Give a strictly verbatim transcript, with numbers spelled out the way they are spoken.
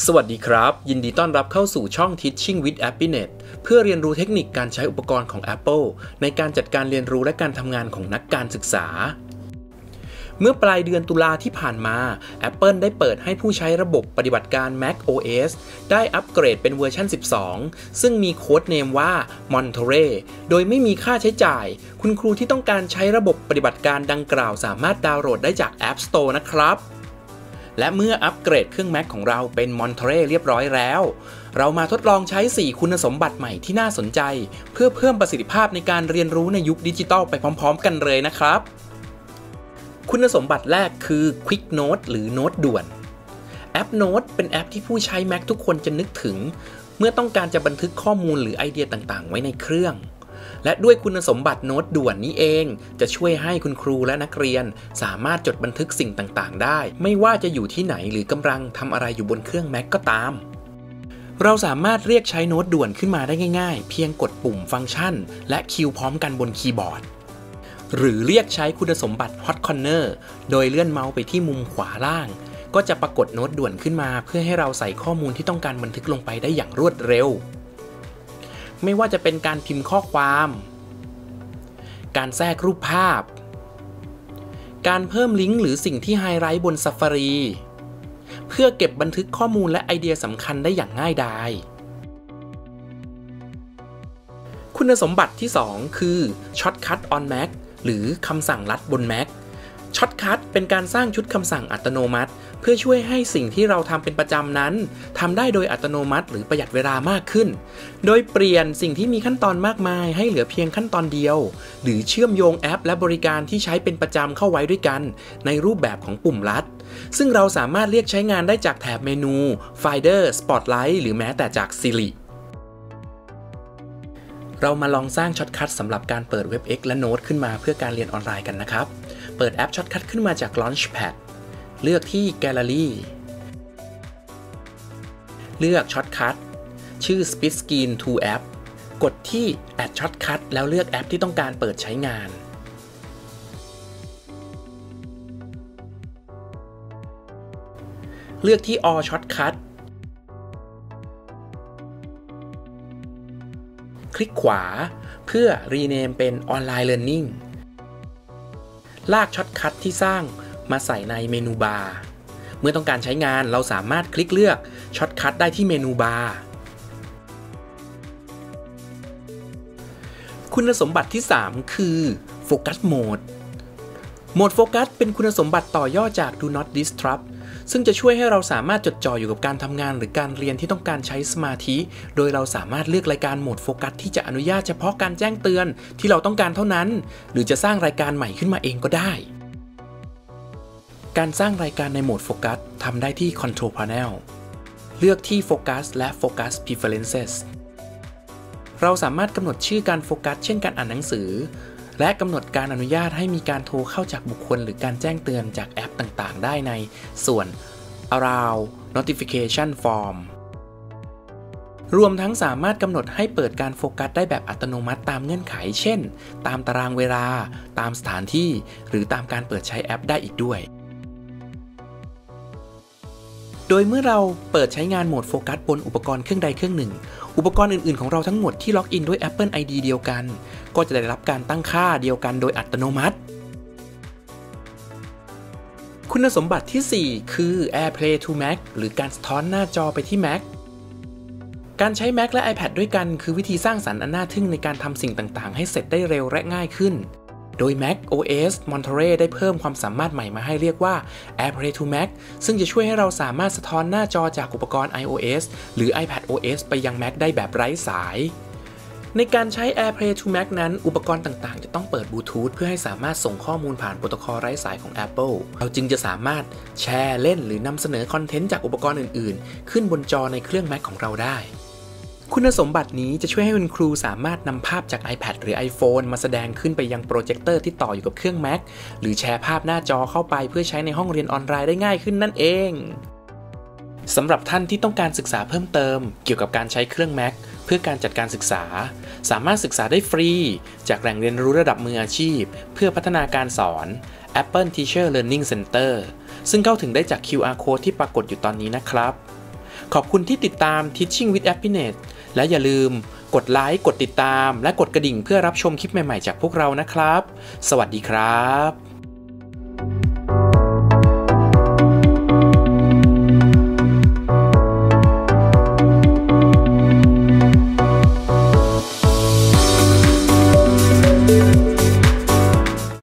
สวัสดีครับยินดีต้อนรับเข้าสู่ช่อง Teaching with Appynet เพื่อเรียนรู้เทคนิคการใช้อุปกรณ์ของ Apple ในการจัดการเรียนรู้และการทำงานของนักการศึกษาเมื่อปลายเดือนตุลาที่ผ่านมา Apple ได้เปิดให้ผู้ใช้ระบบปฏิบัติการ Mac โอ เอส ได้อัปเกรดเป็นเวอร์ชันสิบสองซึ่งมีโค้ดเนมว่า Monterey โดยไม่มีค่าใช้จ่ายคุณครูที่ต้องการใช้ระบบปฏิบัติการดังกล่าวสามารถดาวน์โหลดได้จาก App Store นะครับและเมื่ออัปเกรดเครื่อง Mac ของเราเป็น Monterey เรียบร้อยแล้วเรามาทดลองใช้สี่คุณสมบัติใหม่ที่น่าสนใจเพื่อเพิ่มประสิทธิภาพในการเรียนรู้ในยุคดิจิทัลไปพร้อมๆกันเลยนะครับคุณสมบัติแรกคือ Quick Note หรือโน้ตด่วนแอป Note เป็นแอปที่ผู้ใช้ Mac ทุกคนจะนึกถึงเมื่อต้องการจะบันทึกข้อมูลหรือไอเดียต่างๆไว้ในเครื่องและด้วยคุณสมบัติโน้ตด่วนนี้เองจะช่วยให้คุณครูและนักเรียนสามารถจดบันทึกสิ่งต่างๆได้ไม่ว่าจะอยู่ที่ไหนหรือกำลังทำอะไรอยู่บนเครื่อง Mac ก็ตามเราสามารถเรียกใช้โน้ตด่วนขึ้นมาได้ง่ายๆเพียงกดปุ่มฟังก์ชันและคิวพร้อมกันบนคีย์บอร์ดหรือเรียกใช้คุณสมบัติ Hot Corner โดยเลื่อนเมาส์ไปที่มุมขวาล่างก็จะปรากฏโน้ตด่วนขึ้นมาเพื่อให้เราใส่ข้อมูลที่ต้องการบันทึกลงไปได้อย่างรวดเร็วไม่ว่าจะเป็นการพิมพ์ข้อความการแทรกรูปภาพการเพิ่มลิงก์หรือสิ่งที่ไฮไลท์บน Safari เพื่อเก็บบันทึกข้อมูลและไอเดียสำคัญได้อย่างง่ายดายคุณสมบัติที่สองคือ Shortcut on Mac หรือคำสั่งลัดบน Mac Shortcut เป็นการสร้างชุดคำสั่งอัตโนมัติเพื่อช่วยให้สิ่งที่เราทำเป็นประจำนั้นทำได้โดยอัตโนมัติหรือประหยัดเวลามากขึ้นโดยเปลี่ยนสิ่งที่มีขั้นตอนมากมายให้เหลือเพียงขั้นตอนเดียวหรือเชื่อมโยงแอปและบริการที่ใช้เป็นประจำเข้าไว้ด้วยกันในรูปแบบของปุ่มลัดซึ่งเราสามารถเรียกใช้งานได้จากแถบเมนู Finder Spotlight หรือแม้แต่จาก Siriเรามาลองสร้างช็อตคัทสำหรับการเปิด WebEx และ Note ขึ้นมาเพื่อการเรียนออนไลน์กันนะครับเปิดแอปช็อตคัทขึ้นมาจาก Launchpad เลือกที่ Gallery เลือกช็อตคัทชื่อ Split Screen to App กดที่ Add Shortcut แล้วเลือกแอปที่ต้องการเปิดใช้งานเลือกที่ All Shortcutคลิกขวาเพื่อ rename เป็น Online Learning ลากช็อตคัทที่สร้างมาใส่ในเมนูบาร์เมื่อต้องการใช้งานเราสามารถคลิกเลือกช็อตคัทได้ที่เมนูบาร์คุณสมบัติที่สามคือ Focus Mode โหมดโฟกัสเป็นคุณสมบัติต่อย่อจาก Do Not Disrupt ซึ่งจะช่วยให้เราสามารถจดจ่ออยู่กับการทำงานหรือการเรียนที่ต้องการใช้สมาธิโดยเราสามารถเลือกรายการโหมดโฟกัสที่จะอนุญาตเฉพาะการแจ้งเตือนที่เราต้องการเท่านั้นหรือจะสร้างรายการใหม่ขึ้นมาเองก็ได้การสร้างรายการในโหมดโฟกัสทำได้ที่ Control Panel เลือกที่ Focus และ Focus Preferences เราสามารถกำหนดชื่อการโฟกัสเช่นการอ่านหนังสือและกำหนดการอนุญาตให้มีการโทรเข้าจากบุคคลหรือการแจ้งเตือนจากแอปต่างๆได้ในส่วน Allow Notification Form รวมทั้งสามารถกำหนดให้เปิดการโฟกัสได้แบบอัตโนมัติตามเงื่อนไขเช่นตามตารางเวลาตามสถานที่หรือตามการเปิดใช้แอปได้อีกด้วยโดยเมื่อเราเปิดใช้งานโหมดโฟกัสบนอุปกรณ์เครื่องใดเครื่องหนึ่งอุปกรณ์อื่นๆของเราทั้งหมดที่ล็อกอินด้วย Apple ไอ ดี เดียวกันก็จะได้รับการตั้งค่าเดียวกันโดยอัตโนมัติคุณสมบัติที่สี่คือ AirPlay to Mac หรือการสะท้อนหน้าจอไปที่ Mac การใช้ Mac และ iPad ด้วยกันคือวิธีสร้างสรรค์อันน่าทึ่งในการทำสิ่งต่างๆให้เสร็จได้เร็วและง่ายขึ้นโดย Mac โอ เอส Monterey ได้เพิ่มความสามารถใหม่มาให้เรียกว่า AirPlay to Mac ซึ่งจะช่วยให้เราสามารถสะท้อนหน้าจอจากอุปกรณ์ iOS หรือ iPad โอ เอส ไปยัง Mac ได้แบบไร้สายในการใช้ AirPlay to Mac นั้นอุปกรณ์ต่างๆจะต้องเปิดบลูทูธเพื่อให้สามารถส่งข้อมูลผ่านโปรโตคอลไร้สายของ Apple เราจึงจะสามารถแชร์เล่นหรือนำเสนอคอนเทนต์จากอุปกรณ์อื่นๆขึ้นบนจอในเครื่อง Mac ของเราได้คุณสมบัตินี้จะช่วยให้คุณครูสามารถนำภาพจาก iPad หรือ iPhone มาแสดงขึ้นไปยังโปรเจคเตอร์ที่ต่ออยู่กับเครื่อง Mac หรือแชร์ภาพหน้าจอเข้าไปเพื่อใช้ในห้องเรียนออนไลน์ได้ง่ายขึ้นนั่นเองสำหรับท่านที่ต้องการศึกษาเพิ่มเติมเกี่ยวกับการใช้เครื่อง Mac เพื่อการจัดการศึกษาสามารถศึกษาได้ฟรีจากแหล่งเรียนรู้ระดับมืออาชีพเพื่อพัฒนาการสอน Apple Teacher Learning Center ซึ่งเข้าถึงได้จาก คิว อาร์ Code ที่ปรากฏอยู่ตอนนี้นะครับขอบคุณที่ติดตาม Teaching with Happiness และอย่าลืมกดไลค์ กดติดตาม และกดกระดิ่งเพื่อรับชมคลิปใหม่ๆจากพวกเรานะครับ สวัสดีครับ